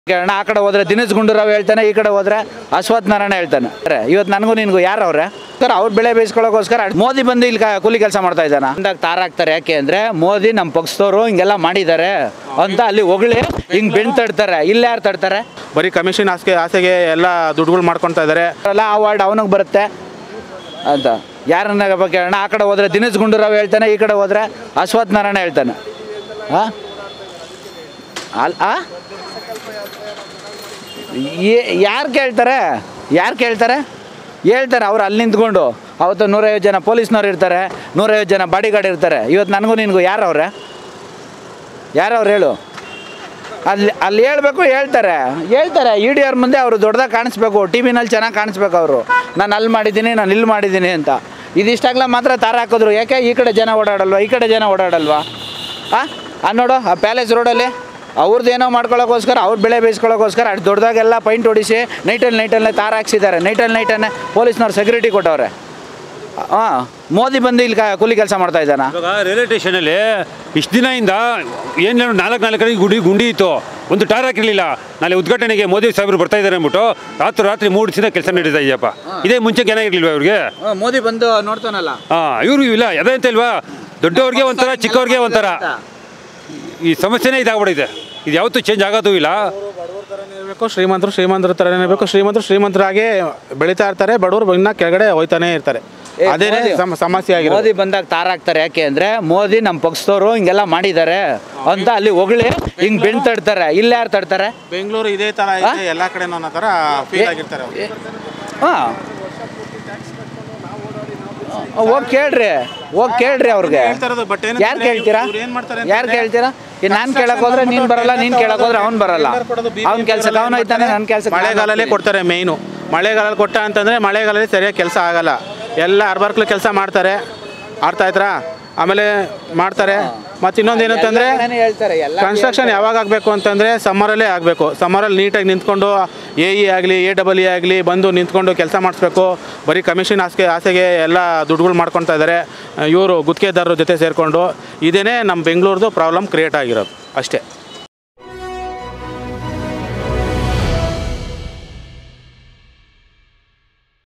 ಕೇಳೋಣ ಆ ಕಡೆ ಹೋದ್ರೆ ದಿನೇಶ್ ಗುಂಡೂರಾವ್ ಹೇಳ್ತಾನೆ, ಈ ಕಡೆ ಹೋದ್ರೆ ಅಶ್ವಥ್ ನಾರಾಯಣ ಹೇಳ್ತಾನೆ. ಇವತ್ತು ನನಗೂ ನಿನ್ಗೂ ಯಾರು ಅವ್ರೆ ಸರ್? ಅವ್ರು ಬೆಳೆ ಬೇಯಿಸ್ಕೊಳ್ಳೋಕೋಸ್ಕರ ಮೋದಿ ಬಂದು ಇಲ್ಲಿ ಕೂಲಿ ಕೆಲಸ ಮಾಡ್ತಾ ಇದ್ದಾನ ಅಂದಾಗ ತಾರಾಕ್ತಾರೆ. ಯಾಕೆ ಅಂದ್ರೆ ಮೋದಿ ನಮ್ಮ ಪಕ್ಷದವರು ಹಿಂಗೆಲ್ಲ ಮಾಡಿದ್ದಾರೆ ಅಂತ ಅಲ್ಲಿ ಹೊಗಳಿ ಹಿಂಗ್ ಬೆಣ್ ತಡ್ತಾರೆ. ಇಲ್ಲಿ ಯಾರು ತಡ್ತಾರೆ? ಬರೀ ಕಮಿಷನ್ ಆಸೆಗೆ ಎಲ್ಲ ದುಡ್ಡುಗಳು ಮಾಡ್ಕೊತಾ ಇದ್ದಾರೆ. ಅಲ್ಲ ಆ ವಾರ್ಡ್ ಅವನಿಗೆ ಬರುತ್ತೆ ಅಂತ ಯಾರನ್ನ ಕೇಳೋಣ. ಆ ಕಡೆ ಹೋದ್ರೆ ದಿನೇಶ್ ಗುಂಡೂರಾವ್ ಹೇಳ್ತಾನೆ, ಈ ಕಡೆ ಹೋದ್ರೆ ಅಶ್ವಥ್ ನಾರಾಯಣ ಹೇಳ್ತಾನೆ. ಯಾರು ಕೇಳ್ತಾರೆ? ಹೇಳ್ತಾರೆ ಅವ್ರು ಅಲ್ಲಿ ನಿಂತ್ಕೊಂಡು. ಅವತ್ತು 150 ಜನ ಪೊಲೀಸ್ನವ್ರು ಇರ್ತಾರೆ, 150 ಜನ ಬಾಡಿ ಗಾರ್ಡ್ ಇರ್ತಾರೆ. ಇವತ್ತು ನನಗೂ ನಿನಗೂ ಯಾರವ್ರೆ ಹೇಳು? ಅಲ್ಲಿ ಹೇಳ್ಬೇಕು. ಹೇಳ್ತಾರೆ EDR ಮುಂದೆ ಅವರು ದೊಡ್ಡದಾಗಿ ಕಾಣಿಸ್ಬೇಕು, ಟಿ ವಿನಲ್ಲಿ ಚೆನ್ನಾಗಿ ಕಾಣಿಸ್ಬೇಕು. ಅವರು ನಾನು ಅಲ್ಲಿ ಮಾಡಿದ್ದೀನಿ, ನಾನು ಇಲ್ಲಿ ಮಾಡಿದ್ದೀನಿ ಅಂತ. ಇದಿಷ್ಟಾಗಲ ಮಾತ್ರ ತಾರ ಹಾಕಿದ್ರು. ಯಾಕೆ ಈ ಕಡೆ ಜನ ಓಡಾಡಲ್ವಾ, ಈ ಕಡೆ ಜನ ಓಡಾಡಲ್ವಾ? ನೋಡು ಆ ಪ್ಯಾಲೇಸ್ ರೋಡಲ್ಲಿ ಅವ್ರದ್ದು ಏನೋ ಮಾಡ್ಕೊಳ್ಳೋಕ್ಕೋಸ್ಕರ, ಅವ್ರು ಬೆಳೆ ಬೇಯಿಸ್ಕೊಳ್ಳೋಕ್ಕೋಸ್ಕರ ಅಷ್ಟು ದೊಡ್ಡದಾಗೆಲ್ಲ ಪೈಂಟ್ ಹೊಡಿಸಿ ನೈಟಲ್ಲೇ ತಾರ ಹಾಕ್ಸಿದ್ದಾರೆ. ನೈಟಲ್ಲೇ ಪೊಲೀಸ್ನವ್ರು ಸೆಕ್ಯೂರಿಟಿ ಕೊಟ್ಟವ್ರೆ. ಮೋದಿ ಬಂದು ಇಲ್ಲಿ ಕೂಲಿ ಕೆಲಸ ಮಾಡ್ತಾ ಇದ್ದಾನ. ರೈಲ್ವೆ ಸ್ಟೇಷನಲ್ಲಿ ಇಷ್ಟು ದಿನದಿಂದ ಏನು 4 ಕಡೆ ಗುಂಡಿ ಇತ್ತು, ಒಂದು ಟಾರ್ ಹಾಕಿರಲಿಲ್ಲ. ನಾಳೆ ಉದ್ಘಾಟನೆಗೆ ಮೋದಿ ಸಾಹೇಬರು ಬರ್ತಾ ಇದ್ದಾರೆ ಅಂದ್ಬಿಟ್ಟು ರಾತ್ರಿ 3 ದಿನ ಕೆಲಸ ನಡೀತಾ ಇದೆಯಪ್ಪ. ಇದೇ ಮುಂಚೆ ಏನಾಗಿರ್ಲಿಲ್ವ ಅವ್ರಿಗೆ? ಮೋದಿ ಬಂದು ನೋಡ್ತಾನಲ್ಲ. ಇವ್ರು ಇಲ್ಲ ಅದೇ ಅಂತ ಇಲ್ವಾ? ದೊಡ್ಡವ್ರಿಗೆ ಒಂಥರ, ಚಿಕ್ಕವ್ರಿಗೆ ಒಂಥರ. ಈ ಸಮಸ್ಯೆನೇ ಇದಾಗ್ಬಿಟ್ಟಿದೆ. ಇದು ಯಾವತ್ತೂ ಚೇಂಜ್ ಆಗೋದು ಇಲ್ಲ. ಇರಬೇಕು, ಶ್ರೀಮಂತರ ಥರನೇ ಇರಬೇಕು. ಶ್ರೀಮಂತರಾಗಿ ಬೆಳೀತಾ ಇರ್ತಾರೆ, ಬಡವರು ಇನ್ನ ಕೆಳಗಡೆ ಹೋಯ್ತಾನೆ ಇರ್ತಾರೆ. ಅದೇ ಸಮಸ್ಯೆ ಆಗಿದೆ. ಮೋದಿ ಬಂದಾಗ ತಾರಾಕ್ತಾರೆ. ಯಾಕೆ ಅಂದ್ರೆ ಮೋದಿ ನಮ್ಮ ಪಕ್ಷದವರು ಹಿಂಗೆಲ್ಲ ಮಾಡಿದ್ದಾರೆ ಅಂತ ಅಲ್ಲಿ ಹೊಗಳಿ ಹಿಂಗ್ ಬೆಣ್ ತಡ್ತಾರೆ. ಇಲ್ಲಿ ಯಾರು ತಡ್ತಾರೆ? ಬೆಂಗಳೂರು ಇದೇ ತರ ಇದೆ, ಎಲ್ಲಾ ಕಡೆ ಅನ್ನೋ ತರ ಫೀಲ್ ಆಗಿರ್ತಾರೆ. ಹೋಗಿ ಕೇಳ್ರಿ ಅವ್ರಿಗೆ. ಯಾರು ಕೇಳ್ತೀರಾ? ನಾನು ಕೇಳಕ್ ಹೋದ್ರೆ ನೀನ್ ಬರಲ್ಲ, ನೀನ್ ಕೇಳಕ್ ಹೋದ್ರೆ ಅವ್ನು ಬರಲ್ಲ. ಅವ್ನ ಕೆಲ್ಸಕ್ಕೆ ಅವನು ಹೋಯ್ತಾನೆ, ನನ್ನ ಕೆಲಸ. ಮಳೆಗಾಲಲ್ಲೇ ಕೊಡ್ತಾರೆ ಮೇಯ್ನು. ಮಳೆಗಾಲಲ್ಲಿ ಕೊಟ್ಟ ಅಂತಂದ್ರೆ ಮಳೆಗಾಲದಲ್ಲಿ ಸರಿಯಾಗಿ ಕೆಲಸ ಆಗಲ್ಲ. ಎಲ್ಲ ಅರ್ಬರ್ಕ್ಲು ಕೆಲಸ ಮಾಡ್ತಾರೆ, ಅರ್ಥ ಆಯ್ತಾ? ಆಮೇಲೆ ಮಾಡ್ತಾರೆ. ಮತ್ತು ಇನ್ನೊಂದು ಏನಂತಂದರೆ ಕನ್ಸ್ಟ್ರಕ್ಷನ್ ಯಾವಾಗ ಆಗಬೇಕು ಅಂತಂದರೆ ಸಮ್ಮರಲ್ಲೇ ಆಗಬೇಕು. ಸಮ್ಮರಲ್ಲಿ ನೀಟಾಗಿ ನಿಂತ್ಕೊಂಡು AE ಆಗಲಿ AEE ಆಗಲಿ ಬಂದು ನಿಂತ್ಕೊಂಡು ಕೆಲಸ ಮಾಡಿಸ್ಬೇಕು. ಬರೀ ಕಮಿಷನ್ ಆಸೆಗೆ ಎಲ್ಲ ದುಡ್ಡುಗಳು ಮಾಡ್ಕೊತಾ ಇದ್ದಾರೆ ಇವರು ಗುತ್ತಿಗೆದಾರರ ಜೊತೆ ಸೇರಿಕೊಂಡು. ಇದೇ ನಮ್ಮ ಬೆಂಗಳೂರದು ಪ್ರಾಬ್ಲಮ್ ಕ್ರಿಯೇಟ್ ಆಗಿರೋದು ಅಷ್ಟೇ.